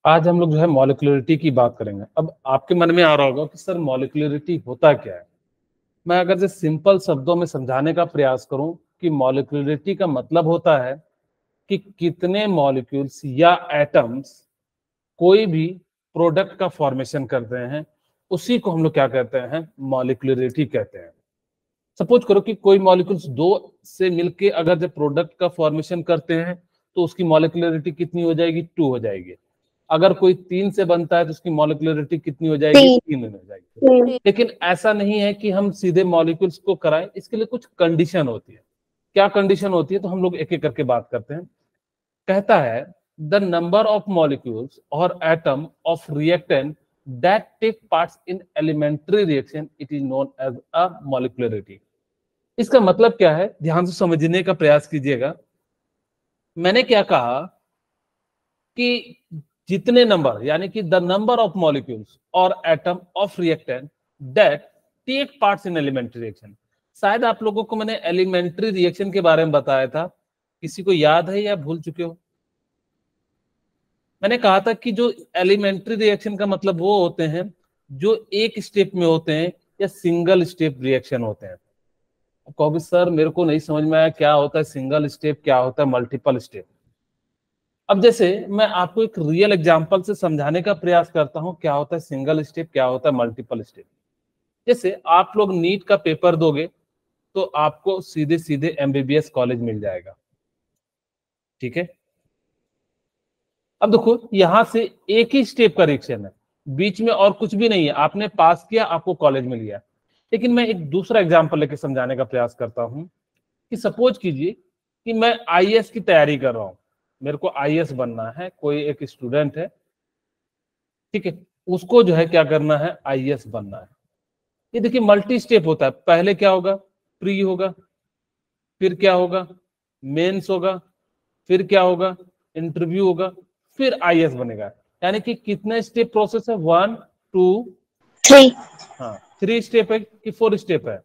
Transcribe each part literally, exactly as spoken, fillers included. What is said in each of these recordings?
आज हम लोग जो है मॉलिक्युलरिटी की बात करेंगे। अब आपके मन में आ रहा होगा कि सर मॉलिक्युलरिटी होता क्या है। मैं अगर से सिंपल शब्दों में समझाने का प्रयास करूं कि मॉलिक्युलरिटी का मतलब होता है कि कितने मॉलिक्यूल्स या एटम्स कोई भी प्रोडक्ट का फॉर्मेशन करते हैं, उसी को हम लोग क्या कहते हैं, मॉलिक्युलरिटी कहते हैं। सपोज करो कि कोई मॉलिक्यूल्स दो से मिलके अगर जब प्रोडक्ट का फॉर्मेशन करते हैं तो उसकी मॉलिक्युलरिटी कितनी हो जाएगी, टू हो जाएगी। अगर कोई तीन से बनता है तो उसकी मॉलिक्युलरिटी कितनी हो जाएगी, तीन हो जाएगी। लेकिन ऐसा नहीं है कि हम सीधे मॉलिक्यूल्स को कराएं, इसके लिए कुछ कंडीशन होती है। क्या कंडीशन होती है, तो हम लोग एक एक करके बात करते हैं। कहता है द नंबर ऑफ मॉलिक्यूल्स और atom of reactant that take parts in elementary reaction, it is known as a molecularity. इसका मतलब क्या है, ध्यान से समझने का प्रयास कीजिएगा। मैंने क्या कहा कि जितने नंबर, यानी कि द नंबर ऑफ मॉलिक्यूल्स और atom of reactant that take parts in elementary reaction. शायद आप लोगों को मैंने एलिमेंट्री रिएक्शन के बारे में बताया था, किसी को याद है या भूल चुके हो? मैंने कहा था कि जो एलिमेंट्री रिएक्शन का मतलब वो होते हैं जो एक स्टेप में होते हैं या सिंगल स्टेप रिएक्शन होते हैं। कहोगे सर मेरे को नहीं समझ में आया, क्या होता है सिंगल स्टेप, क्या होता है मल्टीपल स्टेप। अब जैसे मैं आपको एक रियल एग्जांपल से समझाने का प्रयास करता हूं, क्या होता है सिंगल स्टेप, क्या होता है मल्टीपल स्टेप। जैसे आप लोग नीट का पेपर दोगे तो आपको सीधे सीधे एमबीबीएस कॉलेज मिल जाएगा, ठीक है। अब देखो यहां से एक ही स्टेप का रिएक्शन है, बीच में और कुछ भी नहीं है, आपने पास किया, आपको कॉलेज मिल गया। लेकिन मैं एक दूसरा एग्जांपल लेके समझाने का प्रयास करता हूं कि सपोज कीजिए कि मैं आईएएस की तैयारी कर रहा हूं, मेरे को आईएएस बनना है, कोई एक स्टूडेंट है, ठीक है, उसको जो है क्या करना है, आईएएस बनना है। ये देखिए मल्टी स्टेप होता है, पहले क्या होगा, प्री होगा, फिर क्या होगा, मेंस होगा, फिर क्या होगा, इंटरव्यू होगा, फिर आईएएस बनेगा। यानी कि कितने स्टेप प्रोसेस है, वन टू थ्री। हाँ थ्री स्टेप है कि फोर स्टेप है,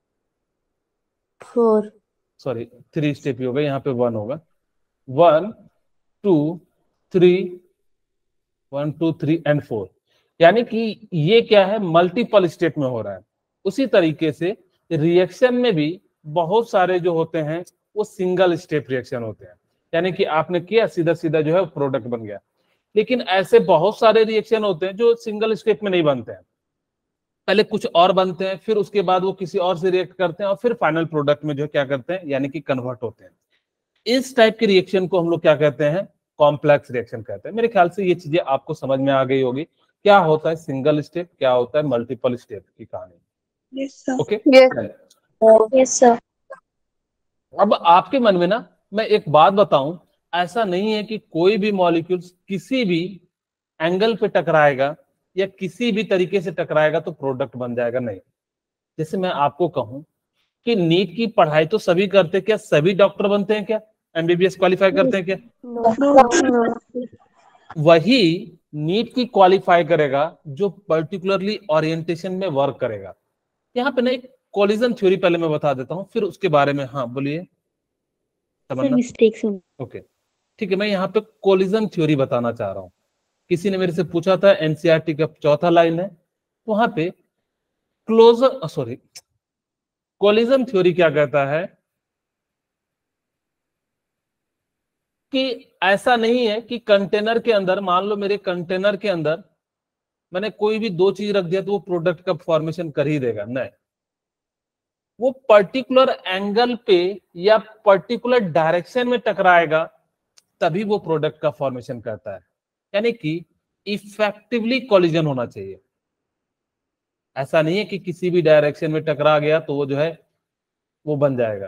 फोर। सॉरी थ्री स्टेप ही होगा, यहाँ पे वन होगा, one two three, one two three and four. यानी कि ये क्या है, मल्टीपल स्टेप में हो रहा है। उसी तरीके से रिएक्शन में भी बहुत सारे जो होते हैं वो सिंगल स्टेप रिएक्शन होते हैं, यानी कि आपने किया सीधा सीधा जो है प्रोडक्ट बन गया। लेकिन ऐसे बहुत सारे रिएक्शन होते हैं जो सिंगल स्टेप में नहीं बनते हैं, पहले कुछ और बनते हैं, फिर उसके बाद वो किसी और से रिएक्ट करते हैं और फिर फाइनल प्रोडक्ट में जो क्या करते हैं, यानी कि कन्वर्ट होते हैं। इस टाइप के रिएक्शन को हम लोग क्या कहते हैं, कॉम्प्लेक्स रिएक्शन कहते हैं। मेरे ख्याल से ये चीजें आपको समझ में आ गई होगी, क्या होता है सिंगल स्टेप, क्या होता है मल्टीपल स्टेप की कहानी। Yes sir. Okay, yes sir. अब आपके मन में ना मैं एक बात बताऊं, ऐसा नहीं है कि कोई भी मॉलिक्यूल्स किसी भी एंगल पे टकराएगा या किसी भी तरीके से टकराएगा तो प्रोडक्ट बन जाएगा, नहीं। जैसे मैं आपको कहूं कि नीट की पढ़ाई तो सभी करते, क्या सभी डॉक्टर बनते हैं, क्या एमबीबीएस क्वालिफाई करते हैं क्या? वही नीट की क्वालिफाई करेगा जो पर्टिकुलरली ओरिएंटेशन में वर्क करेगा। यहाँ पे ना एक कोलिजन थ्योरी पहले मैं बता देता हूं, फिर उसके बारे में, हाँ बोलिए तमन्ना। मिस्टेक से। ओके ठीक है, मैं यहाँ पे कोलिजन थ्योरी बताना चाह रहा हूँ। किसी ने मेरे से पूछा था, एनसीईआरटी का चौथा लाइन है, वहां पे क्लोजर सॉरी कोलिजन थ्योरी क्या कहता है कि ऐसा नहीं है कि कंटेनर के अंदर, मान लो मेरे कंटेनर के अंदर मैंने कोई भी दो चीज रख दिया तो वो प्रोडक्ट का फॉर्मेशन कर ही देगा, नहीं। वो पर्टिकुलर एंगल पे या पर्टिकुलर डायरेक्शन में टकराएगा तभी वो प्रोडक्ट का फॉर्मेशन करता है। यानी कि इफेक्टिवली कोलिजन होना चाहिए, ऐसा नहीं है कि किसी भी डायरेक्शन में टकरा गया तो वो जो है वो बन जाएगा।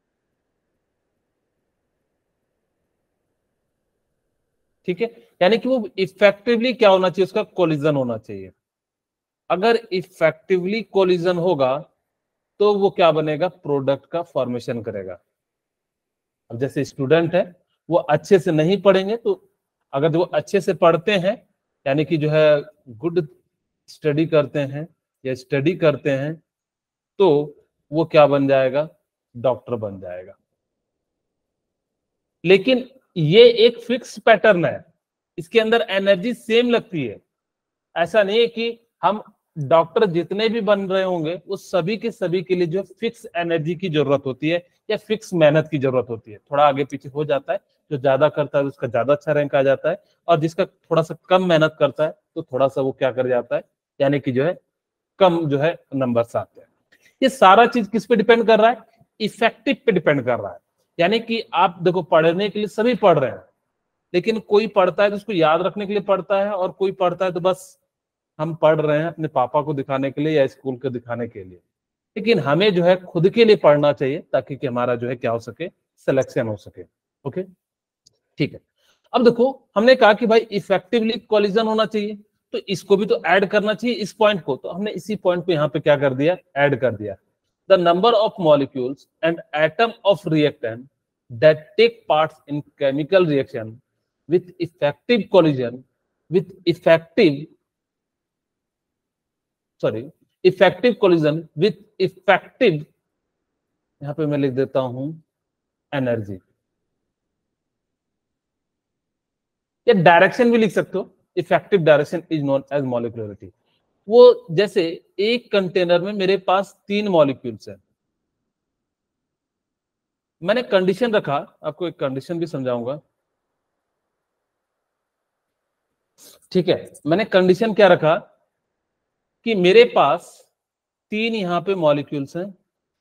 ठीक है, यानी कि वो इफेक्टिवली क्या होना चाहिए, उसका कोलिजन होना चाहिए। अगर इफेक्टिवली कोलिजन होगा तो वो क्या बनेगा, प्रोडक्ट का फॉर्मेशन करेगा। अब जैसे स्टूडेंट है, वो अच्छे से नहीं पढ़ेंगे, तो अगर वो अच्छे से पढ़ते हैं, यानी कि जो है गुड स्टडी करते हैं या स्टडी करते हैं, तो वो क्या बन जाएगा, डॉक्टर बन जाएगा। लेकिन ये एक फिक्स पैटर्न है, इसके अंदर एनर्जी सेम लगती है। ऐसा नहीं है कि हम डॉक्टर जितने भी बन रहे होंगे उस सभी के सभी के लिए जो फिक्स एनर्जी की जरूरत होती है या फिक्स मेहनत की जरूरत होती है। थोड़ा आगे पीछे हो जाता है, जो ज्यादा करता है उसका ज्यादा अच्छा रैंक आ जाता है, और जिसका थोड़ा सा कम मेहनत करता है तो थोड़ा सा वो क्या कर जाता है, यानी कि जो है कम जो है नंबर आते हैं। ये सारा चीज किस पे डिपेंड कर रहा है? इफेक्टिव पे डिपेंड कर रहा है। यानी कि आप देखो, पढ़ने के लिए सभी पढ़ रहे हैं, लेकिन कोई पढ़ता है तो उसको याद रखने के लिए पढ़ता है, और कोई पढ़ता है तो बस हम पढ़ रहे हैं अपने पापा को दिखाने के लिए या स्कूल को दिखाने के लिए। लेकिन हमें जो है खुद के लिए पढ़ना चाहिए, ताकि कि हमारा जो है क्या हो सके, सिलेक्शन हो सके। ओके, ठीक है। अब देखो, हमने कहा कि भाई इफेक्टिवली कोलिजन होना चाहिए, तो इसको भी तो ऐड करना चाहिए इस पॉइंट को, तो हमने इसी पॉइंट पे यहाँ पे क्या कर दिया, ऐड कर दिया। The number of molecules and atom of reactant that take parts in chemical reaction with effective collision with effective sorry effective collision with effective, यहां पे मैं लिख देता हूं एनर्जी, या डायरेक्शन भी लिख सकते हो। Effective direction is known as molecularity. वो जैसे एक कंटेनर में मेरे पास तीन मॉलिक्यूल्स हैं, मैंने कंडीशन रखा, आपको एक कंडीशन भी समझाऊंगा। ठीक है, मैंने कंडीशन क्या रखा कि मेरे पास तीन यहां पे मॉलिक्यूल्स हैं,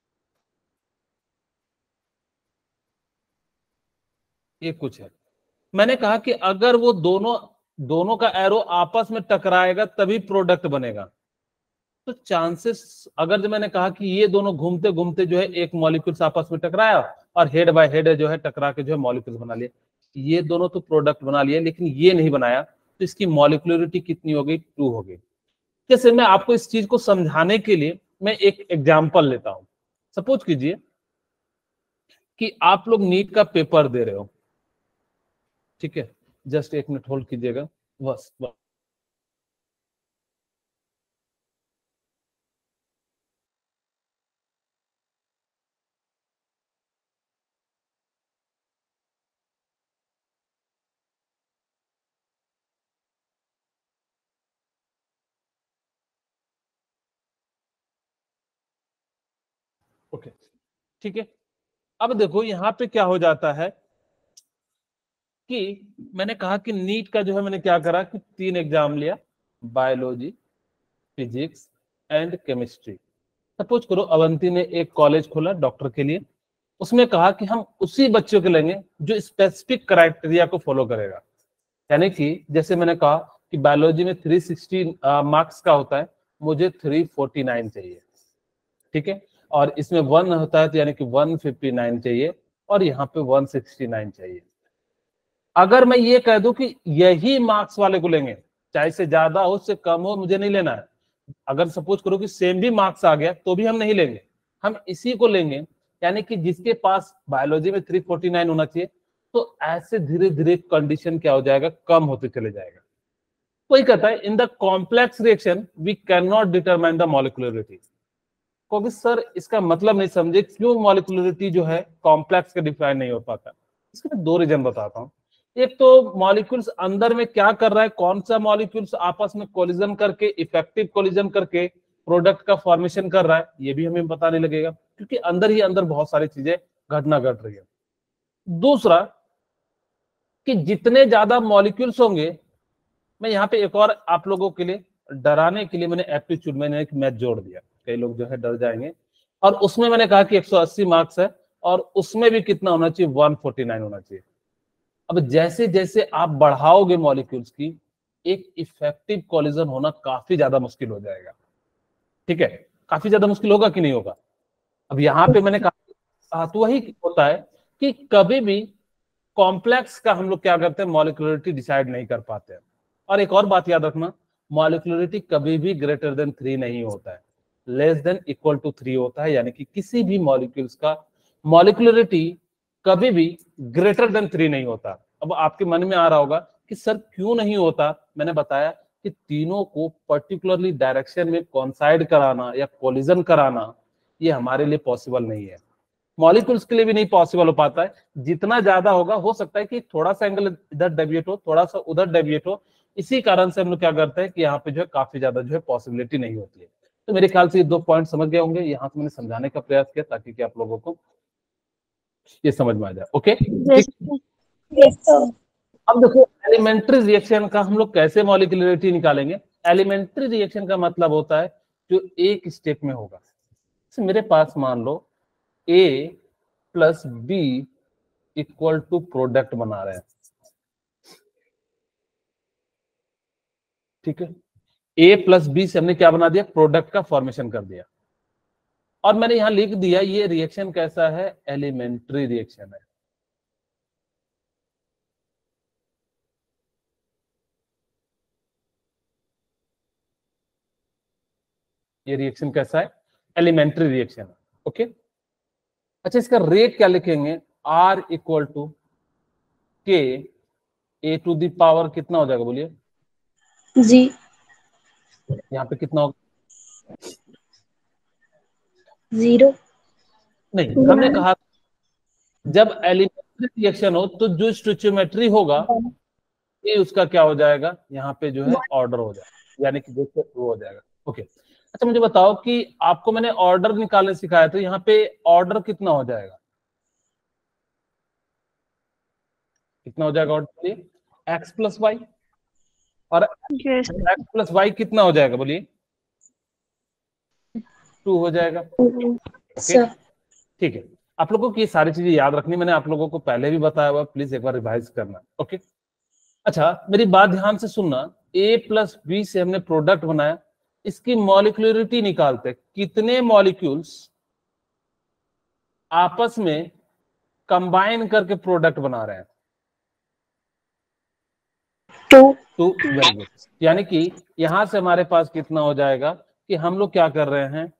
ये कुछ है। मैंने कहा कि अगर वो दोनों दोनों का एरो आपस में टकराएगा तभी प्रोडक्ट बनेगा। तो चांसेस, अगर जो मैंने कहा कि ये दोनों घूमते घूमते जो है एक मॉलिक्यूल्स आपस में टकराया और हेड बाय हेड जो है टकरा के जो है मॉलिक्यूल्स बना लिए, ये दोनों तो प्रोडक्ट बना लिए, लेकिन ये नहीं बनाया, तो इसकी मॉलिक्यूलरिटी कितनी हो गई, टू हो गई। जैसे मैं आपको इस चीज को समझाने के लिए मैं एक एग्जाम्पल लेता हूं। सपोज कीजिए कि आप लोग नीट का पेपर दे रहे हो, ठीक है, जस्ट एक मिनट होल्ड कीजिएगा, बस, बस। ओके, ठीक है। अब देखो यहां पे क्या हो जाता है कि मैंने कहा कि नीट का जो है मैंने क्या करा कि तीन एग्जाम लिया, biology, physics and chemistry. Suppose करो अवंती ने एक कॉलेज खोला डॉक्टर के लिए, उसमें कहा कि हम उसी बच्चों के लेंगे जो स्पेसिफिक क्राइटेरिया को फॉलो करेगा। यानी कि जैसे मैंने कहा कि बायोलॉजी में थ्री सिक्सटी मार्क्स का होता है, मुझे थ्री फोर्टी नाइन चाहिए, ठीक है, और इसमें वन होता है तो यानी कि वन फिफ्टी नाइन चाहिए, और यहाँ पे वन सिक्सटी नाइन चाहिए। अगर मैं ये कह दूं कि यही मार्क्स वाले को लेंगे, चाहे से ज्यादा हो से कम हो, मुझे नहीं लेना है, अगर सपोज करो कि सेम भी मार्क्स आ गया तो भी हम नहीं लेंगे, हम इसी को लेंगे, यानी कि जिसके पास बायोलॉजी में थ्री फोर्टी नाइन होना चाहिए, तो ऐसे धीरे धीरे कंडीशन क्या हो जाएगा, कम होते चले जाएगा। वही कहता है in the complex reaction we can not determine the molecularity. क्योंकि सर इसका मतलब नहीं समझे, क्यों मॉलिक्यूलरिटी जो है कॉम्प्लेक्स का डिफाइन नहीं हो पाता। इसके मैं दो रीजन बताता हूँ। एक तो मॉलिक्यूल्स अंदर में क्या कर रहा है, कौन सा मॉलिक्यूल्स आपस में कोलिजन करके, इफेक्टिव कोलिजन करके प्रोडक्ट का फॉर्मेशन कर रहा है, ये भी हमें पता नहीं लगेगा, क्योंकि अंदर ही अंदर बहुत सारी चीजें घटना घट रही है। दूसरा कि जितने ज्यादा मॉलिक्यूल्स होंगे, मैं यहाँ पे एक और आप लोगों के लिए डराने के लिए मैंने एप्टीट्यूड मैंने एक मैथ जोड़ दिया, कई लोग जो है डर जाएंगे, और उसमें मैंने कहा कि एक सौ अस्सी मार्क्स है, और उसमें भी कितना होना चाहिए, वन फोर्टी नाइन होना चाहिए। अब जैसे जैसे आप बढ़ाओगे मॉलिक्यूल्स की, एक इफेक्टिव कोलिजन होना काफी ज्यादा मुश्किल हो जाएगा, ठीक है, काफी ज्यादा मुश्किल होगा कि नहीं होगा। अब यहाँ पे मैंने कहा तो वही होता है कि कभी भी कॉम्प्लेक्स का हम लोग क्या करते हैं, मॉलिक्यूलरिटी डिसाइड नहीं कर पाते हैं। और एक और बात याद रखना, मॉलिक्यूलरिटी कभी भी ग्रेटर देन थ्री नहीं होता है, less than equal to three होता है। यानी कि किसी भी मॉलिक्यूल्स का मॉलिक्यूलरिटी कभी भी ग्रेटर देन थ्री नहीं होता। अब आपके मन में आ रहा होगा कि सर क्यों नहीं होता, मैंने बताया कि तीनों को पर्टिकुलरली डायरेक्शन में कॉन्साइड कराना या कोलिजन कराना, ये हमारे लिए पॉसिबल नहीं है। मॉलिक्यूल्स के लिए भी नहीं पॉसिबल हो पाता है। जितना ज्यादा होगा, हो सकता है कि थोड़ा सा एंगल इधर डेविएट हो, थोड़ा सा उधर डेविएट हो, इसी कारण से हम लोग क्या करते हैं कि यहाँ पे जो है काफी ज्यादा जो है पॉसिबिलिटी नहीं होती है। तो मेरे ख्याल से ये दो पॉइंट समझ गए होंगे, यहाँ से मैंने समझाने का प्रयास किया ताकि कि आप लोगों को ये समझ में आ जाए। Okay, Yes, sir. अब देखो एलिमेंट्री रिएक्शन का हम लोग कैसे मॉलिक्यूलरिटी निकालेंगे। एलिमेंट्री रिएक्शन का मतलब होता है जो एक स्टेप में होगा। तो मेरे पास मान लो A plus B equal to product बना रहे हैं, ठीक है। A प्लस बी से हमने क्या बना दिया, प्रोडक्ट का फॉर्मेशन कर दिया, और मैंने यहां लिख दिया ये रिएक्शन कैसा है, एलिमेंट्री रिएक्शन है। ये रिएक्शन कैसा है, एलिमेंट्री रिएक्शन है। ओके, अच्छा इसका रेट क्या लिखेंगे, R equal to K A to the power कितना हो जाएगा बोलिए, जी यहाँ पे कितना होगा, जीरो नहीं हमने कहा जब एलिमेंट्री रिएक्शन हो तो जो स्टोइचियोमेट्री होगा ये उसका क्या हो जाएगा, यहाँ पे जो है ऑर्डर हो जाएगा, यानी कि देखो वो हो जाएगा। ओके, अच्छा मुझे बताओ कि आपको मैंने ऑर्डर निकालने सिखाया तो यहाँ पे ऑर्डर कितना हो जाएगा, कितना हो जाएगा ऑर्डर, बोलिए एक्स प्लस वाई, और एक्स प्लस वाई कितना हो जाएगा बोलिए, टू हो जाएगा। सर। ठीक है, आप लोगों की ये सारी चीजें याद रखनी, मैंने आप लोगों को पहले भी बताया हुआ, प्लीज एक बार रिवाइज करना। ओके, अच्छा मेरी बात ध्यान से सुनना, ए प्लस बी से हमने प्रोडक्ट बनाया, इसकी मॉलिक्यूलरिटी निकालते, कितने मॉलिक्यूल्स आपस में कंबाइन करके प्रोडक्ट बना रहे हैं, टू टू, वेरी गुड। यानी कि यहां से हमारे पास कितना हो जाएगा कि हम लोग क्या कर रहे हैं,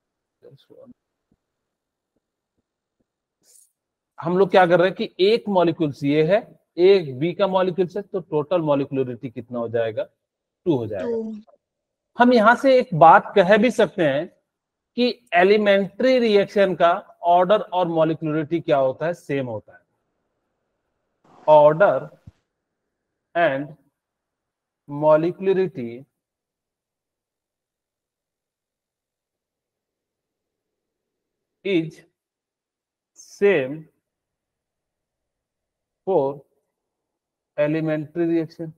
हम लोग क्या कर रहे हैं कि एक मॉलिक्यूल्स ये है, एक बी का मॉलिक्यूल्स है, तो टोटल मॉलिक्यूलरिटी कितना हो जाएगा, टू हो जाएगा। हम यहां से एक बात कह भी सकते हैं कि एलिमेंट्री रिएक्शन का ऑर्डर और मॉलिक्यूलरिटी क्या होता है, सेम होता है। Order and molecularity is same for elementary reaction.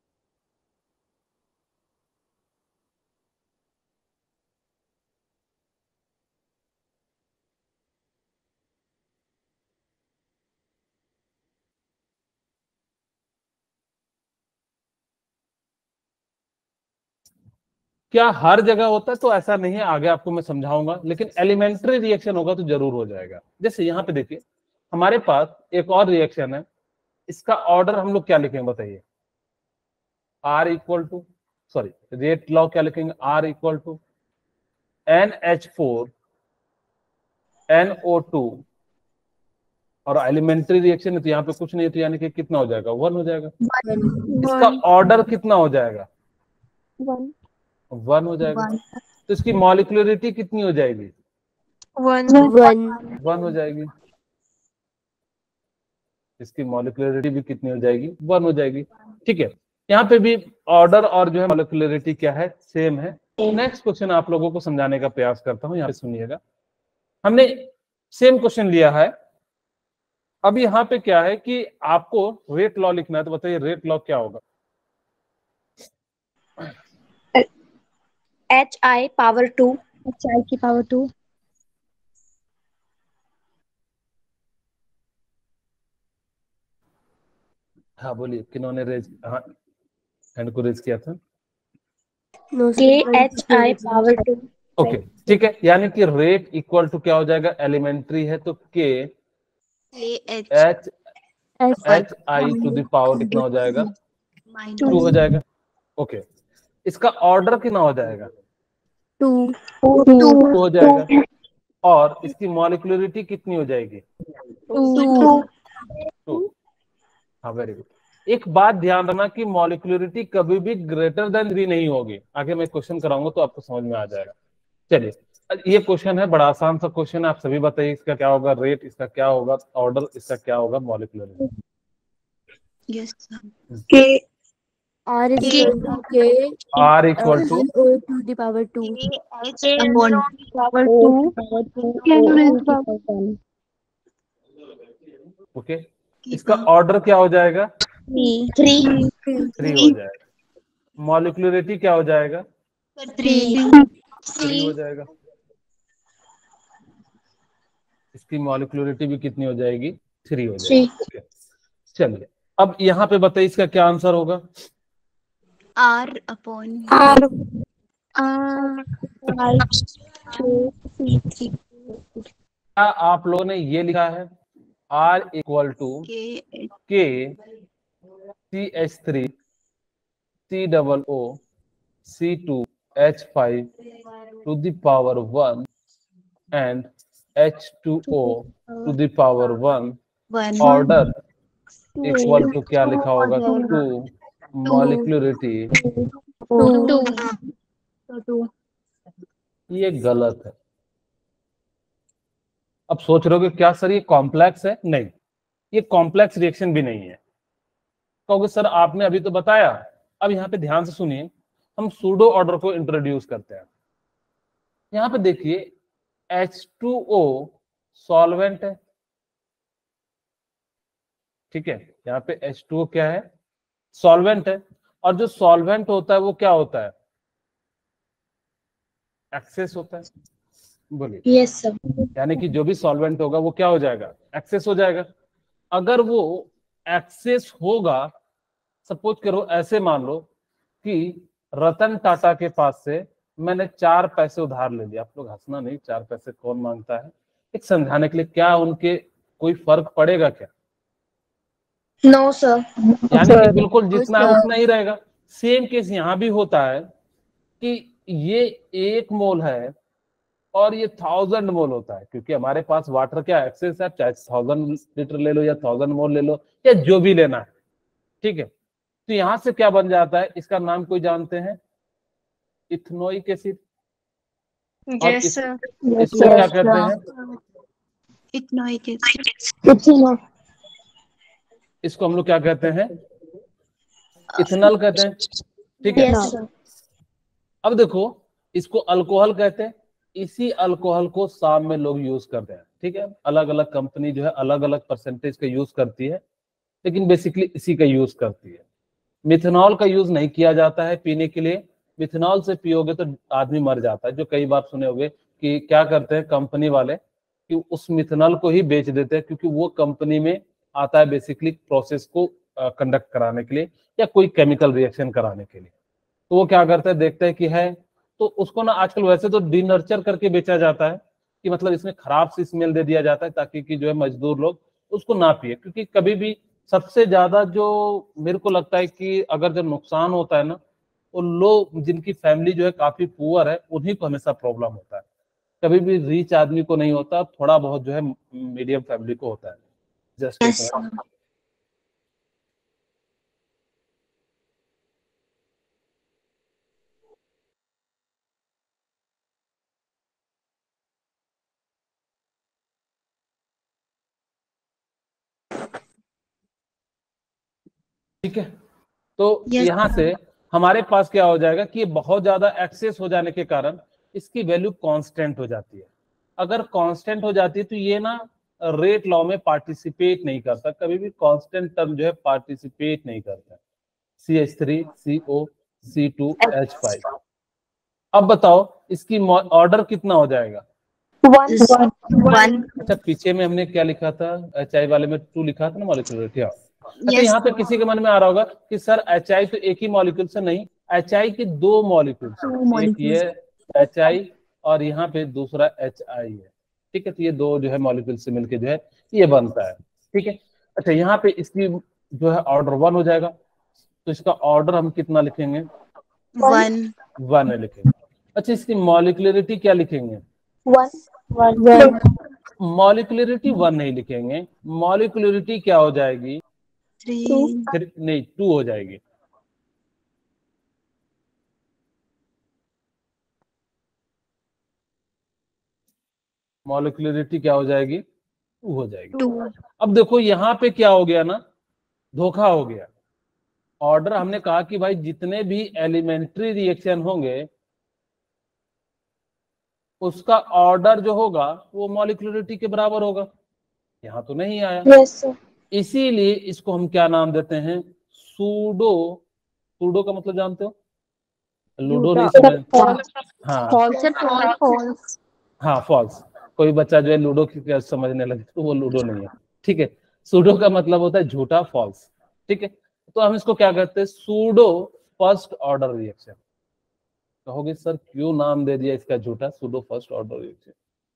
क्या हर जगह होता है तो ऐसा नहीं है, आगे आपको मैं समझाऊंगा, लेकिन एलिमेंट्री रिएक्शन होगा तो जरूर हो जाएगा। जैसे यहाँ पे देखिए हमारे पास एक और रिएक्शन है, इसका ऑर्डर हम लोग क्या लिखेंगे बताइए, R equal to, sorry rate law क्या लिखेंगे, R equal to N H four N O two, और एलिमेंट्री रिएक्शन है तो यहाँ पे कुछ नहीं है, तो यानी कि कितना हो जाएगा, वन हो जाएगा। इसका ऑर्डर कितना हो जाएगा, वन वन हो जाएगा। तो इसकी मॉलिक्यूलरिटी कितनी हो जाएगी, वन वन वन हो जाएगी। इसकी मॉलिक्यूलरिटी भी कितनी हो जाएगी, वन हो जाएगी। ठीक है, यहाँ पे भी ऑर्डर और जो है मॉलिक्यूलरिटी क्या है, सेम है। नेक्स्ट क्वेश्चन आप लोगों को समझाने का प्रयास करता हूँ, यहाँ पे सुनिएगा। हमने सेम क्वेश्चन लिया है, अब यहाँ पे क्या है कि आपको रेट लॉ लिखना है, तो बताइए रेट लॉ क्या होगा, H I power two, H I की पावर टू। हाँ बोलिए, किन्होंने रेज, हाँ हैंड को रेज किया था, K H I power two. Okay ठीक है, यानी कि रेट इक्वल टू क्या हो जाएगा, एलिमेंट्री है तो K H H I to the power कितना हो जाएगा, टू हो जाएगा। ओके, इसका ऑर्डर कितना हो जाएगा, टू टू हो जाएगा, और इसकी मॉलिक्यूलरिटी कितनी हो जाएगी, टू। टू। हाँ वेरी गुड। एक बात ध्यान रखना कि मॉलिक्यूलरिटी कभी भी ग्रेटर देन थ्री नहीं होगी, आगे मैं क्वेश्चन कराऊंगा तो आपको समझ में आ जाएगा। चलिए ये क्वेश्चन है, बड़ा आसान सा क्वेश्चन है, आप सभी बताइए इसका क्या होगा रेट, इसका क्या होगा ऑर्डर, इसका क्या होगा molecular. Yes K R is equal to K R uh, equal to O to the power two. Upon Power two. K raised to power ten. Okay, इसका ऑर्डर क्या हो जाएगा, थ्री थ्री हो जाएगा। मॉलिक्यूलरिटी क्या हो जाएगा, थ्री थ्री हो जाएगा। इसकी मॉलिक्यूलरिटी भी कितनी हो जाएगी, थ्री हो जाएगी। okay. चलिए अब यहाँ पे बताइए इसका क्या आंसर होगा। आर अपॉन R क्या आप लोगों ने ये लिखा है, are equal to K K C H three C double O C two H five to the power one and H two O to the power one one order equal to क्या लिखा होगा, to molecularity. To. ये गलत है। अब सोच रहे हो कि क्या सर ये कॉम्प्लेक्स है, नहीं, ये कॉम्प्लेक्स रिएक्शन भी नहीं है। कहोगे सर आपने अभी तो बताया। अब यहाँ पे ध्यान से सुनिए, हम सूडो ऑर्डर को इंट्रोड्यूस करते हैं। यहाँ पे देखिए एच टू ओ सॉल्वेंट है, ठीक है, यहाँ पे एच टू ओ क्या है, सॉल्वेंट है। और जो सॉल्वेंट होता है वो क्या होता है, एक्सेस होता है। बोलिए। Yes sir. यानी कि जो भी सॉल्वेंट होगा वो क्या हो जाएगा, एक्सेस हो जाएगा। अगर वो एक्सेस होगा, सपोज करो ऐसे मान लो कि रतन टाटा के पास से मैंने चार पैसे उधार ले लिया। आप लोग हंसना नहीं, चार पैसे कौन मांगता है, एक समझाने के लिए, क्या उनके कोई फर्क पड़ेगा क्या, No sir. यानी कि बिल्कुल जितना है sir. उतना ही रहेगा। सेम केस यहाँ भी होता है कि ये एक मोल है और ये थाउजेंड मोल होता है, क्योंकि हमारे पास वाटर क्या एक्सेस है, चाहे थाउजेंड लीटर ले लो या थाउजेंड मोल ले लो या जो भी लेना है, ठीक है। तो यहां से क्या बन जाता है, इसका नाम कोई जानते हैं, इथेनोइक एसिड। और Yes इस, sir. इसको क्या कहते हैं, इथेनॉइक इसको हम लोग क्या कहते हैं, इथेनॉल कहते हैं, ठीक है। Yes sir. अब देखो इसको अल्कोहल कहते हैं। इसी अल्कोहल को शाम में लोग यूज करते हैं, ठीक है। अलग अलग कंपनी जो है अलग अलग परसेंटेज का यूज करती है, लेकिन बेसिकली इसी का यूज करती है। मिथेनॉल का यूज नहीं किया जाता है पीने के लिए। मिथेनॉल से पियोगे तो आदमी मर जाता है, जो कई बार सुने होंगे कि क्या करते हैं कंपनी वाले कि उस मिथेनॉल को ही बेच देते हैं, क्योंकि वो कंपनी में आता है बेसिकली प्रोसेस को कंडक्ट कराने के लिए या कोई केमिकल रिएक्शन कराने के लिए। तो वो क्या करता है, देखते हैं कि है, तो उसको ना आजकल वैसे तो डिनर्चर करके बेचा जाता है, कि मतलब इसमें खराब सी स्मेल दे दिया जाता है ताकि कि जो है मजदूर लोग उसको ना पिए। क्योंकि कभी भी सबसे ज्यादा जो मेरे को लगता है कि अगर जब नुकसान होता है ना, वो लोग जिनकी फैमिली जो है काफी पुअर है उन्हीं को हमेशा प्रॉब्लम होता है। कभी भी रिच आदमी को नहीं होता, थोड़ा बहुत जो है मीडियम फैमिली को होता है। जस्ट यस ठीक है। तो Yes, यहां से हमारे पास क्या हो जाएगा कि बहुत ज्यादा एक्सेस हो जाने के कारण इसकी वैल्यू कांस्टेंट हो जाती है। अगर कांस्टेंट हो जाती है तो ये ना रेट लॉ में पार्टिसिपेट नहीं करता, कभी भी कांस्टेंट टर्म जो है पार्टिसिपेट नहीं करता। C H three C O C two H five. अब बताओ इसकी ऑर्डर कितना हो जाएगा, One. वन अच्छा पीछे में हमने क्या लिखा था, एच आई वाले में टू लिखा था ना मॉलिक्यूलरिटी। अच्छा यस यहाँ पे किसी के मन में आ रहा होगा कि सर एच आई तो एक ही मॉलिक्यूल से, नहीं, एच आई के दो मॉलिक्यूल्स टू है, एक ये मॉलिक्यूल्स एच आई और यहाँ पे दूसरा एच आई है, ठीक है। तो ये दो जो है मॉलिक्यूल से मिलके जो है ये बनता है, ठीक है। अच्छा यहाँ पे इसकी जो है ऑर्डर वन हो जाएगा, तो इसका ऑर्डर हम कितना लिखेंगे, वन वन लिखेंगे। अच्छा इसकी मॉलिक्यूलरिटी क्या लिखेंगे, One. One. मॉलिक्यूलरिटी वन नहीं लिखेंगे, मॉलिक्यूलरिटी क्या हो जाएगी, थ्री फिर नहीं टू हो जाएगी। मॉलिक्यूलरिटी क्या हो जाएगी, टू हो जाएगी। टू। अब देखो यहाँ पे क्या हो गया ना, धोखा हो गया। ऑर्डर हमने कहा कि भाई जितने भी एलिमेंट्री रिएक्शन होंगे उसका ऑर्डर जो होगा वो मॉलिक्यूलरिटी के बराबर होगा, यहाँ तो नहीं आया। Yes, sir. इसीलिए इसको हम क्या नाम देते हैं, सूडो। सूडो का मतलब जानते हो, लूडो नहीं समझ, हाँ False है, false, false. हाँ फॉल्स। कोई बच्चा जो है लूडो की क्या समझने लगे तो वो लूडो नहीं है, ठीक है। सूडो का मतलब होता है झूठा, फॉल्स, ठीक है। तो हम इसको क्या कहते हैं, सूडो फर्स्ट ऑर्डर रिएक्शन। कहोगे सर क्यों नाम दे दिया इसका झूठा, pseudo first order reaction.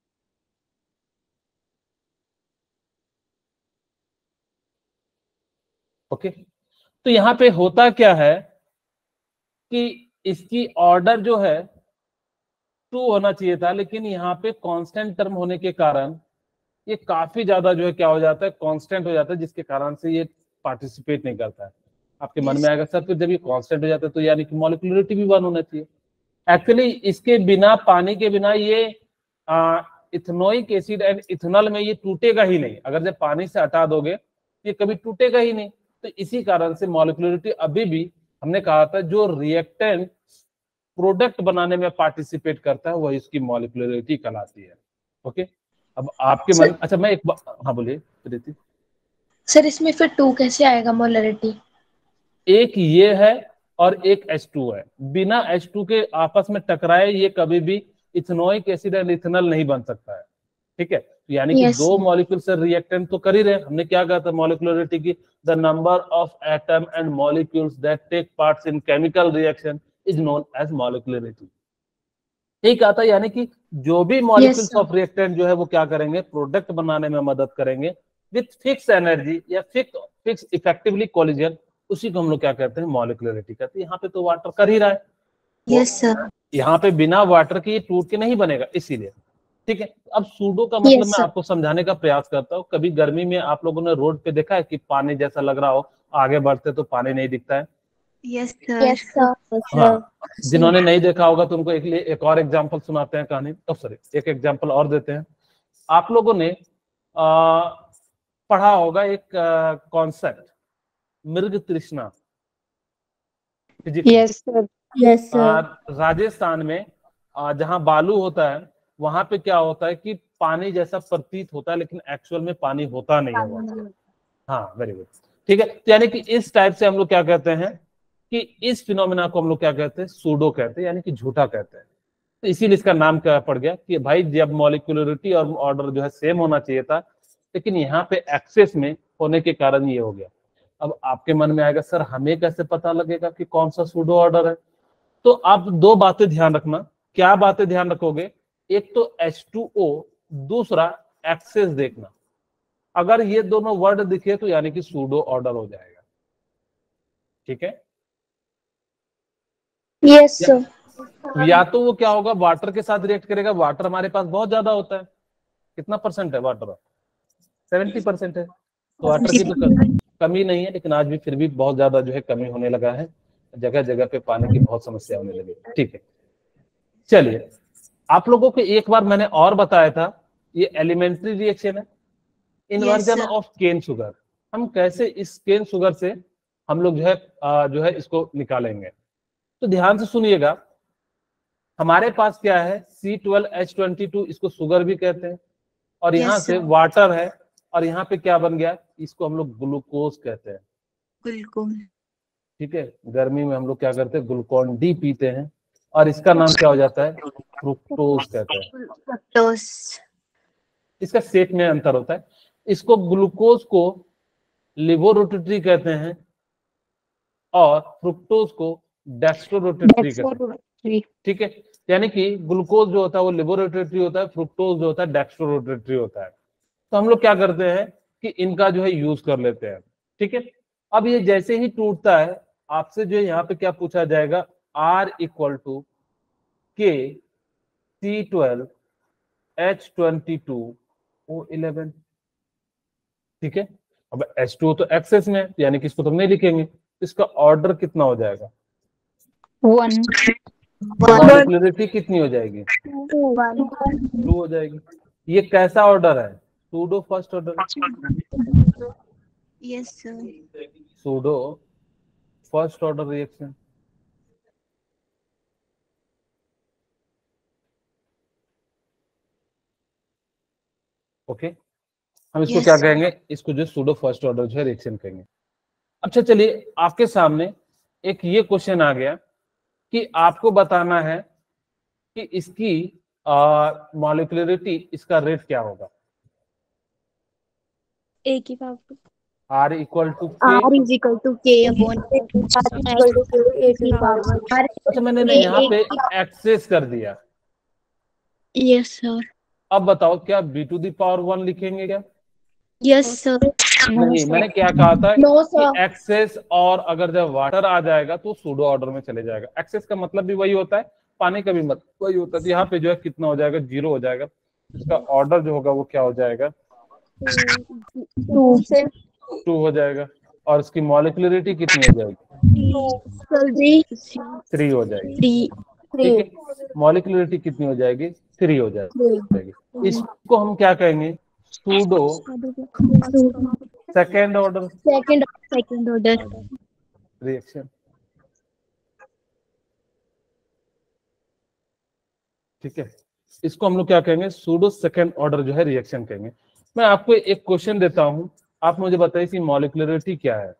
Okay, तो यहाँ पे होता क्या है कि इसकी ऑर्डर जो है टू होना चाहिए था, लेकिन यहाँ पे कांस्टेंट टर्म होने के कारण ये काफी ज्यादा जो है क्या हो जाता है, कांस्टेंट हो जाता है, जिसके कारण से ये पार्टिसिपेट नहीं करता है। आपके मन Yes. में आएगा सर फिर जब ये कांस्टेंट हो जाता है तो यानी कि मॉलिक्यूलरिटी भी वन होना चाहिए। एक्चुअली इसके बिना, पानी के बिना ये इथेनोइक एसिड एंड इथेनॉल में ये टूटेगा ही नहीं। अगर जब पानी से हटा दोगे ये कभी टूटेगा ही नहीं। तो इसी कारण से मॉलिक्यूलरिटी अभी भी हमने कहा था जो रिएक्टेंट प्रोडक्ट बनाने में पार्टिसिपेट करता है वही इसकी मॉलिक्यूलरिटी कहलाती है। ओके, अब आपके मन, अच्छा मैं एक बा- हाँ बोलिए प्रीति। सर इसमें फिर टू कैसे आएगा मोलरिटी? एक ये है और एक एच टू है, बिना एच टू के आपस में टकराए ये कभी भी इथेनोइक एसिड एंड इथेनॉल नहीं बन सकता है, ठीक है। यानी कि Yes, दो sir. मॉलिक्यूल से रिएक्टेंट तो कर ही रहे। हमने क्या कहा था मॉलिक्यूलरिटी की, the number of atom and molecules that take parts in chemical reaction is known as molecularity. यही कहा था, यानी कि जो भी मॉलिक्यूल्स sir. ऑफ रिएक्टेंट जो है वो क्या करेंगे, प्रोडक्ट बनाने में मदद करेंगे विथ फिक्स एनर्जी या फिक्स फिक्स इफेक्टिवली कोलिजन, उसी को हम लोग क्या कहते हैं, मॉलिक्यूलरिटी कहते हैं। यहाँ पे तो वाटर कर ही रहा है, Yes, sir. यहाँ पे बिना वाटर के ये टूट के नहीं बनेगा, इसीलिए, ठीक है। अब सूडो का मतलब Yes, मैं sir. आपको समझाने का प्रयास करता हूँ। कभी गर्मी में आप लोगों ने रोड पे देखा है कि पानी जैसा लग रहा हो, आगे बढ़ते तो पानी नहीं दिखता है। Yes, sir. Yes, sir. हाँ, जिन्होंने नहीं देखा होगा तो उनको एक लिए एक और एग्जांपल सुनाते हैं कहानी, तो सॉरी एक एग्जांपल और देते हैं। आप लोगों ने आ, पढ़ा होगा एक कॉन्सेप्ट मृग तृष्णा, Yes, sir. Yes, आ, sir. राजस्थान में आ, जहाँ बालू होता है वहां पे क्या होता है कि पानी जैसा प्रतीत होता है लेकिन एक्चुअल में पानी होता नहीं है वहाँ। हाँ वेरी गुड, ठीक है। तो यानी कि इस टाइप से हम लोग क्या कहते हैं कि इस फिनोमेना को हम लोग क्या कहते हैं, सूडो कहते हैं, यानी कि झूठा कहते हैं। तो इसीलिए इसका नाम क्या पड़ गया कि भाई जब मॉलिक्यूलरिटी और ऑर्डर जो है सेम होना चाहिए था, लेकिन यहाँ पे एक्सेस में होने के कारण ये हो गया। अब आपके मन में आएगा सर हमें कैसे पता लगेगा कि कौन सा सूडो ऑर्डर है। तो आप दो बातें ध्यान रखना। क्या बातें ध्यान रखोगे, एक तो एच टू ओ, दूसरा एक्सेस देखना। अगर ये दोनों वर्ड दिखे तो यानी कि सूडो ऑर्डर हो जाएगा, ठीक है। Yes, sir. या तो वो क्या होगा, वाटर के साथ रिएक्ट करेगा। वाटर हमारे पास बहुत ज्यादा होता है, कितना परसेंट है वाटर, सेवेंटी परसेंट है। तो वाटर की तो क- कमी नहीं है, लेकिन आज भी फिर भी बहुत ज्यादा जो है कमी होने लगा है, जगह जगह पे पानी की बहुत समस्या होने लगी, ठीक है। चलिए, आप लोगों को एक बार मैंने और बताया था, ये एलिमेंट्री रिएक्शन है, inversion sir. Of cane sugar. हम कैसे इस केन शुगर से हम लोग जो है आ, जो है इसको निकालेंगे। तो ध्यान से सुनिएगा, हमारे पास क्या है C twelve H twenty two, इसको शुगर भी कहते हैं, और यहाँ Yes, से sir. वाटर है, और यहाँ पे क्या बन गया, इसको हम लोग ग्लूकोज कहते हैं, Glucose. ठीक है। गर्मी में हम लोग क्या करते हैं, ग्लूकोन डी पीते हैं, और इसका नाम क्या हो जाता है, फ्रुक्टोज कहते हैं। Fructose. इसका सेट में अंतर होता है। इसको ग्लूकोज को लिवोरोटेटरी कहते हैं और फ्रुक्टोज को डेक्स्ट्रोरोटेटरी कहते हैं, ठीक है। यानी कि ग्लूकोज जो होता है वो लिवोरोटेटरी होता है, फ्रुक्टोज जो होता है डेक्स्ट्रोरोटेटरी होता है। तो हम लोग क्या करते हैं कि इनका जो है यूज कर लेते हैं, ठीक है। अब ये जैसे ही टूटता है, आपसे जो है यहाँ पे क्या पूछा जाएगा, are equal to K C twelve H twenty two O eleven, ठीक है। अब एच टू तो एक्सेस में, यानी कि इसको तो हम नहीं लिखेंगे, इसका ऑर्डर कितना हो जाएगा, One. मॉलिक्यूलरिटी कितनी हो जाएगी, One. टू हो जाएगी। ये कैसा ऑर्डर है? Pseudo first order. Yes sir. Pseudo first order reaction. Okay, हम इसको Yes, क्या sir. कहेंगे? इसको जो सूडो फर्स्ट ऑर्डर जो है रिएक्शन कहेंगे। अच्छा चलिए, आपके सामने एक ये क्वेश्चन आ गया कि आपको बताना है कि इसकी मॉलिक्यूलरिटी, इसका रेट क्या होगा? A की power R equal to K. R is equal to K upon A की पावर अच्छा मैंने ना यहाँ पे एक्सेस कर दिया। Yes sir. अब बताओ, क्या B to the power one लिखेंगे क्या? Yes sir. नहीं, मैंने क्या कहा था No, कि sir. एक्सेस, और अगर जब वाटर आ जाएगा तो सूडो ऑर्डर में चले जाएगा। एक्सेस का मतलब भी वही होता है, पानी का भी मतलब वही होता है। तो यहाँ पे जो है कितना हो जाएगा? जीरो हो जाएगा। इसका ऑर्डर जो होगा वो क्या हो जाएगा? टू से टू हो जाएगा। और इसकी मॉलिक्यूलरिटी कितनी हो जाएगी? Sir, थ्री हो जाएगी। three. ठीक है, मॉलिक्यूलरिटी कितनी हो जाएगी? थ्री हो जाएगी। इसको हम क्या कहेंगे? Pseudo second order Second, second order. Reaction. ठीक है, इसको हम लोग क्या कहेंगे? सूडो सेकेंड ऑर्डर जो है रिएक्शन कहेंगे। मैं आपको एक क्वेश्चन देता हूं, आप मुझे बताइए कि मॉलिक्यूलरिटी क्या है?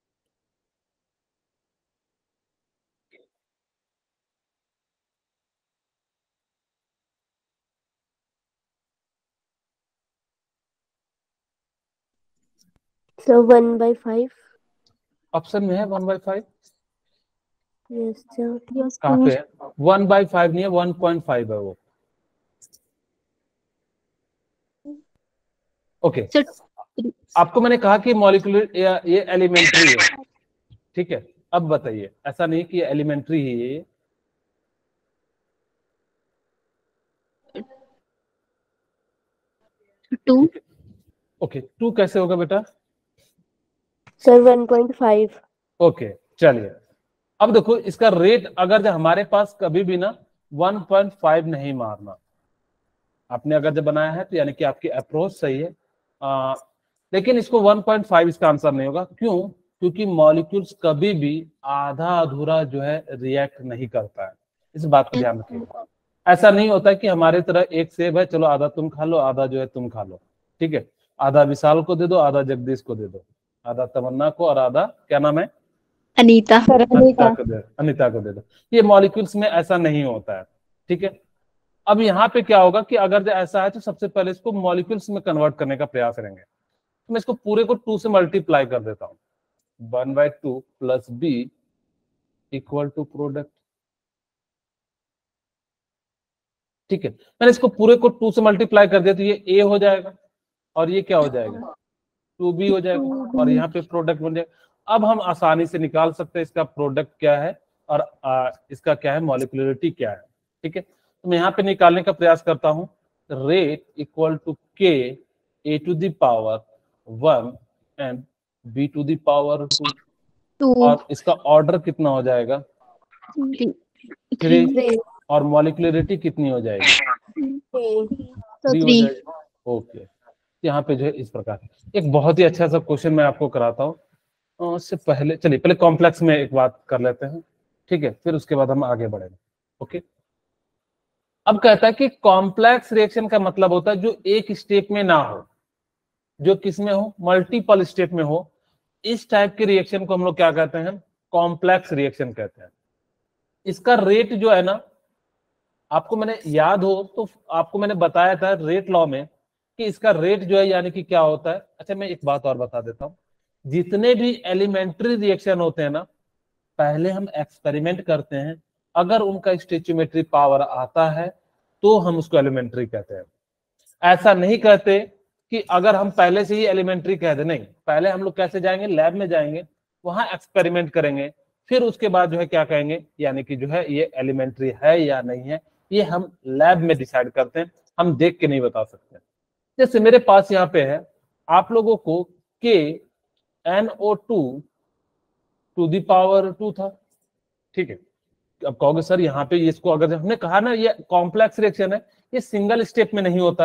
So one by five. Option में है one by five. Yes sir. कहाँ पे है? वन बाई फाइव नहीं है, वन पॉइंट फाइव है वो। ओके, Sir, आपको मैंने कहा कि मॉलिक्यूलर ये एलिमेंट्री है। ठीक है, अब बताइए, ऐसा नहीं कि ये एलिमेंट्री ही है ये। two. ओके, टू कैसे होगा बेटा? Sir one point five. Okay चलिए, अब देखो इसका रेट, अगर जब हमारे पास कभी भी ना वन पॉइंट फाइव नहीं मारना, आपने अगर जब बनाया है तो यानी कि आपकी अप्रोच सही है। आ, लेकिन इसको वन पॉइंट फाइव इसका आंसर नहीं होगा। क्यों? क्योंकि मॉलिक्यूल्स कभी भी आधा अधूरा जो है रिएक्ट नहीं करता है। इस बात को ध्यान रखिएगा। ऐसा नहीं होता कि हमारे तरह एक सेब है, चलो आधा तुम खा लो, आधा जो है तुम खा लो। ठीक है, आधा विशाल को दे दो, आधा जगदीश को दे दो, आधा तमन्ना को, और आधा क्या नाम है? Anita. अनिता को दे अनिता को दे दो। ये मॉलिक्यूल्स में ऐसा नहीं होता है। ठीक है, अब यहाँ पे क्या होगा कि अगर जो ऐसा है तो सबसे पहले इसको मॉलिक्यूल्स में कन्वर्ट करने का प्रयास करेंगे। तो मैं इसको पूरे को टू से मल्टीप्लाई कर देता हूँ। One by two plus B equal to product. ठीक है, मैंने इसको पूरे को टू से मल्टीप्लाई कर दिया तो ये ए हो जाएगा, और ये क्या हो जाएगा? टू बी हो जाएगा, और यहाँ पे प्रोडक्ट बन जाएगा। अब हम आसानी से निकाल सकते हैं इसका प्रोडक्ट क्या है और आ, इसका क्या है, मॉलिक्यूलरिटी क्या है। ठीक है, तो मैं यहाँ पे निकालने का प्रयास करता हूँ। Rate equal to K A to the power one and B to the power two, Two. और इसका ऑर्डर कितना हो जाएगा? Three. थ्री, और मॉलिक्यूलरिटी कितनी हो जाएगी? So थ्री हो three. जाएगी। ओके, यहाँ पे जो है इस प्रकार एक बहुत ही अच्छा सा क्वेश्चन मैं आपको कराता हूँ। उससे पहले चलिए पहले कॉम्प्लेक्स में एक बात कर लेते हैं। ठीक है, फिर उसके बाद हम आगे बढ़ेंगे। ओके, अब कहता है कि कॉम्प्लेक्स रिएक्शन का मतलब होता है जो एक स्टेप में ना हो, जो किस में हो? मल्टीपल स्टेप में हो। इस टाइप के रिएक्शन को हम लोग क्या कहते हैं? कॉम्प्लेक्स रिएक्शन कहते हैं। इसका रेट जो है ना, आपको मैंने याद हो तो आपको मैंने बताया था रेट लॉ में कि इसका रेट जो है यानी कि क्या होता है। अच्छा मैं एक बात और बता देता हूँ, जितने भी एलिमेंट्री रिएक्शन होते हैं ना, पहले हम एक्सपेरिमेंट करते हैं, अगर उनका स्टोइचियोमेट्री पावर आता है तो हम उसको एलिमेंट्री कहते हैं। ऐसा नहीं कहते कि अगर हम पहले से ही एलिमेंट्री कह दे, नहीं, पहले हम लोग कैसे जाएंगे? लैब में जाएंगे, वहां एक्सपेरिमेंट करेंगे, फिर उसके बाद जो है क्या कहेंगे, यानी कि जो है ये एलिमेंट्री है या नहीं है, ये हम लैब में डिसाइड करते हैं, हम देख के नहीं बता सकते। जैसे मेरे पास यहाँ पे है, आप लोगों को K N O two to the power two था। ठीक है, अब कहोगे सर यहाँ पे इसको, अगर हमने कहा ना ये कॉम्प्लेक्स रिएक्शन है, ये सिंगल स्टेप में नहीं होता,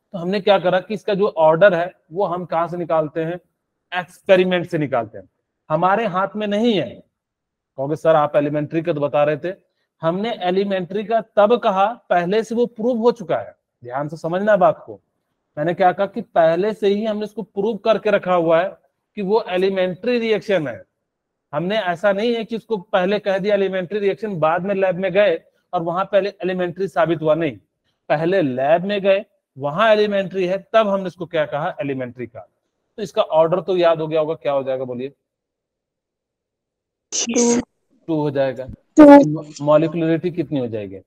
तो हमने क्या करा कि इसका जो ऑर्डर है वो हम कहां से निकालते हैं, एक्सपेरिमेंट से निकालते हैं, हमारे हाथ में नहीं है। कहोगे सर आप एलिमेंट्री का तो बता रहे थे, हमने एलिमेंट्री का तब कहा पहले से वो प्रूव हो चुका है। ध्यान से समझना बात को, मैंने क्या कहा कि पहले से ही हमने इसको प्रूव करके रखा हुआ है कि वो एलिमेंट्री रिएक्शन है। हमने ऐसा नहीं है कि उसको पहले कह दिया एलिमेंट्री रिएक्शन, बाद में लैब में गए और वहां पहले एलिमेंट्री साबित हुआ, नहीं, पहले लैब में गए वहां एलिमेंट्री है तब हमने इसको क्या कहा, एलिमेंट्री का। तो इसका ऑर्डर तो याद हो गया होगा, क्या हो जाएगा बोलिए, टू हो जाएगा। मॉलिक्यूलरिटी कितनी हो जाएगी,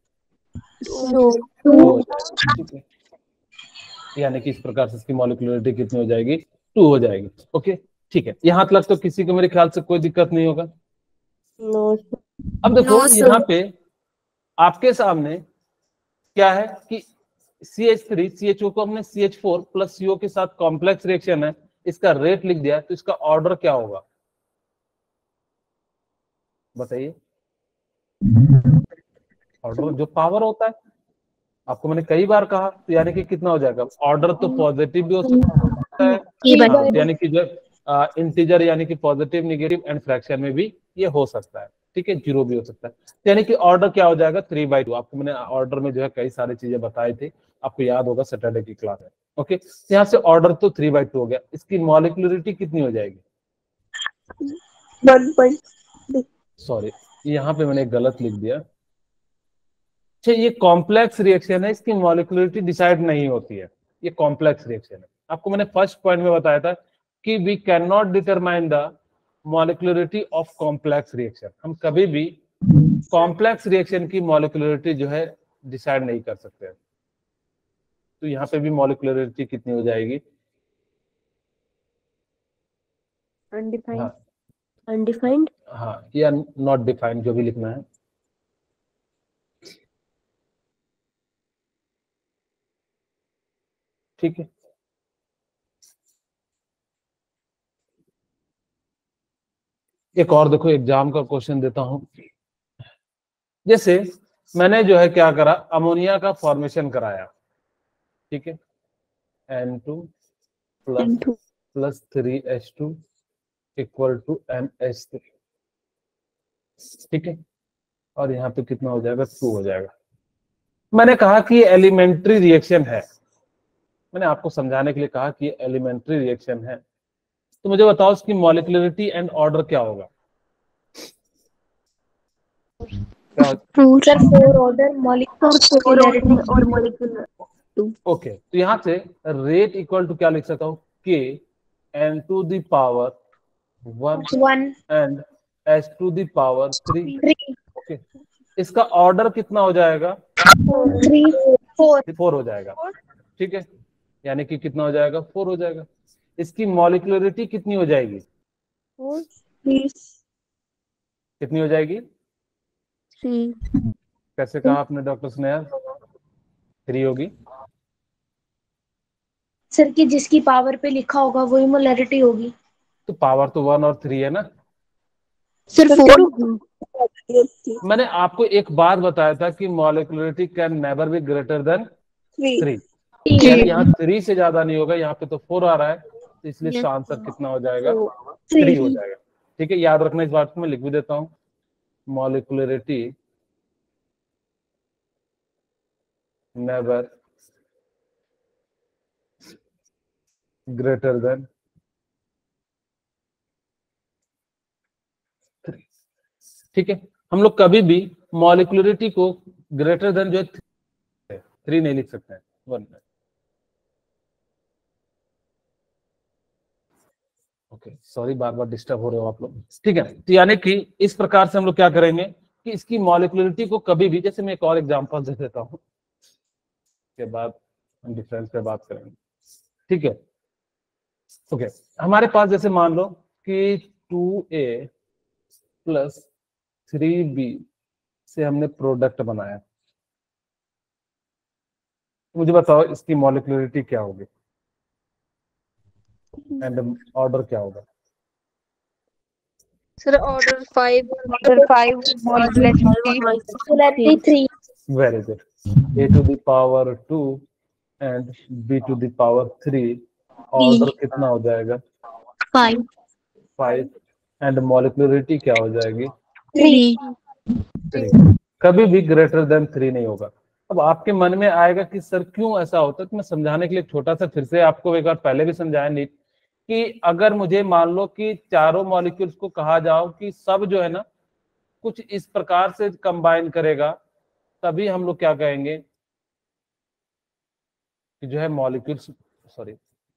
ठीक है, यानी कि इस प्रकार से इसकी मॉलिक्यूलरिटी कितनी हो जाएगी, टू हो जाएगी। ओके ठीक है, यहाँ तक तो किसी को मेरे ख्याल से कोई दिक्कत नहीं होगा। नो अब देखो यहाँ पे आपके सामने क्या है कि C H three C H O को हमने C H four plus C O के साथ कॉम्प्लेक्स रिएक्शन है, इसका रेट लिख दिया, तो इसका ऑर्डर क्या होगा बताइए। ऑर्डर जो पावर होता है, आपको मैंने कई बार कहा, तो यानी कि कितना हो जाएगा, ऑर्डर तो पॉजिटिव भी हो सकता है, हाँ, यानी कि जो इंटीजर यानी कि पॉजिटिव नेगेटिव एंड फ्रैक्शन में भी ये हो सकता है, ठीक है, जीरो भी हो सकता है। यानी कि ऑर्डर क्या हो जाएगा, थ्री बाई टू। आपको मैंने ऑर्डर में जो है कई सारी चीजें बताई थी, आपको याद होगा सैटरडे की क्लास है। ओके, यहाँ से ऑर्डर तो थ्री बाई टू हो गया, इसकी मॉलिक्यूलरिटी कितनी हो जाएगी, वन पॉइंट सॉरी यहाँ पे मैंने गलत लिख दिया। अच्छा ये कॉम्प्लेक्स रिएक्शन है, इसकी मॉलिक्यूलरिटी डिसाइड नहीं होती है, ये कॉम्प्लेक्स रिएक्शन है। आपको मैंने फर्स्ट पॉइंट में बताया था कि we can not determine the molecularity of complex reaction, हम कभी भी कॉम्प्लेक्स रिएक्शन की मॉलिक्यूलरिटी जो है डिसाइड नहीं कर सकते हैं। तो यहाँ पे भी मॉलिक्यूलरिटी कितनी हो जाएगी, अनडिफाइंड, हाँ अनडिफाइंड, हाँ, या नॉट डिफाइंड, जो भी लिखना है। ठीक है, एक और देखो एग्जाम का क्वेश्चन देता हूं। जैसे मैंने जो है क्या करा, अमोनिया का फॉर्मेशन कराया, ठीक है, N two plus plus three H two equal to N H three, ठीक है, और यहाँ पे कितना हो जाएगा, टू हो जाएगा। मैंने कहा कि एलिमेंट्री रिएक्शन है, मैंने आपको समझाने के लिए कहा कि एलिमेंट्री रिएक्शन है, तो मुझे बताओ इसकी मॉलिक्यूलरिटी एंड ऑर्डर क्या होगा। सर फोर ऑर्डर मॉलिक्यूलरिटी और मॉलिक्यूलर। ओके, तो यहाँ से रेट इक्वल टू क्या लिख सकता हूँ, K N to the power one one and H to the power three. Okay, इसका ऑर्डर कितना हो जाएगा, थ्री फोर फोर हो जाएगा, ठीक है, यानी कि कितना हो जाएगा, फोर हो जाएगा। इसकी मॉलिक्यूलरिटी कितनी हो जाएगी, कितनी हो जाएगी, थ्री। कैसे कहा आपने डॉक्टर स्नेहा, थ्री होगी। सर की जिसकी पावर पे लिखा होगा वही मोलरिटी होगी। तो पावर तो वन और थ्री है ना। Sir four. मैंने आपको एक बात बताया था कि molecularity can never be greater than three, यानी यहाँ थ्री से ज्यादा नहीं होगा, यहाँ पे तो फोर आ रहा है, तो इसलिए इसका आंसर कितना हो जाएगा, थ्री हो जाएगा, ठीक है। याद रखना इस बात को, मैं लिख भी देता हूँ, molecularity never greater than three, ठीक है। हम लोग कभी भी मॉलिक्यूलरिटी को ग्रेटर देन जो है थ्री नहीं लिख सकते हैं, वन में। ओके सॉरी, बार बार डिस्टर्ब हो रहे हो आप लोग, ठीक है। तो यानी कि इस प्रकार से हम लोग क्या करेंगे कि इसकी मॉलिक्यूलरिटी को कभी भी, जैसे मैं एक और एग्जांपल दे देता हूं, के बाद हम डिफरेंस पे बात करेंगे, ठीक है। ओके, हमारे पास जैसे मान लो कि two A plus three B से हमने प्रोडक्ट बनाया, मुझे बताओ इसकी मॉलिक्यूलरिटी क्या होगी एंड ऑर्डर क्या होगा। Sir order five, order five, molecularity three. Very good, A to the power two and B to the power three, order कितना हो जाएगा? Five five. एंड मॉलिक्यूलरिटी क्या हो जाएगी? Three three. कभी भी ग्रेटर देन थ्री नहीं होगा। अब आपके मन में आएगा कि सर क्यों ऐसा होता है, तो मैं समझाने के लिए छोटा सा फिर से आपको एक बार पहले भी समझाया नीट कि अगर मुझे मान लो कि चारों मॉलिक्यूल्स को कहा जाओ कि सब जो है ना कुछ इस प्रकार से कंबाइन करेगा, तभी हम लोग क्या कहेंगे कि जो है मॉलिक्यूल्स, सॉरी,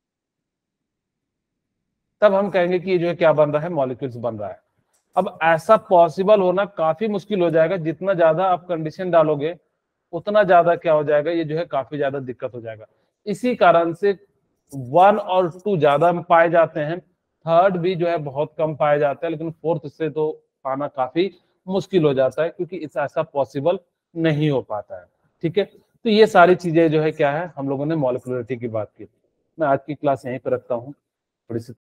तब हम कहेंगे कि ये जो है क्या बन रहा है, मॉलिक्यूल्स बन रहा है। अब ऐसा पॉसिबल होना काफी मुश्किल हो जाएगा। जितना ज्यादा आप कंडीशन डालोगे उतना ज्यादा क्या हो जाएगा, ये जो है काफी ज्यादा दिक्कत हो जाएगा। इसी कारण से वन और टू ज्यादा पाए जाते हैं, थर्ड भी जो है बहुत कम पाए जाते हैं, लेकिन फोर्थ से तो पाना काफी मुश्किल हो जाता है क्योंकि इस ऐसा पॉसिबल नहीं हो पाता है। ठीक है, तो ये सारी चीजें जो है क्या है, हम लोगों ने मॉलिक्यूलरिटी की बात की। मैं आज की क्लास यहीं पर रखता हूँ। थोड़ी सी